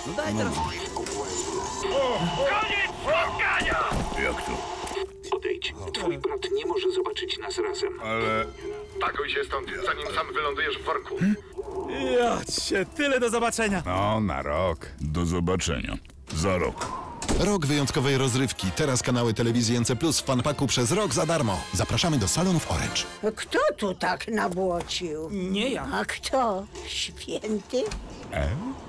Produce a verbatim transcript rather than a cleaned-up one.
No daj teraz... Koniec spotkania! Jak to? Odejdź. Twój brat nie może zobaczyć nas razem. Ale... Pakuj się stąd, zanim sam wylądujesz w worku. Ja cię, tyle do zobaczenia. No, na rok. Do zobaczenia. Za rok. Rok wyjątkowej rozrywki. Teraz kanały telewizji N C plus w fanpaku przez rok za darmo. Zapraszamy do salonów Orange. Kto tu tak nabłocił? Nie ja. A kto? Święty? E?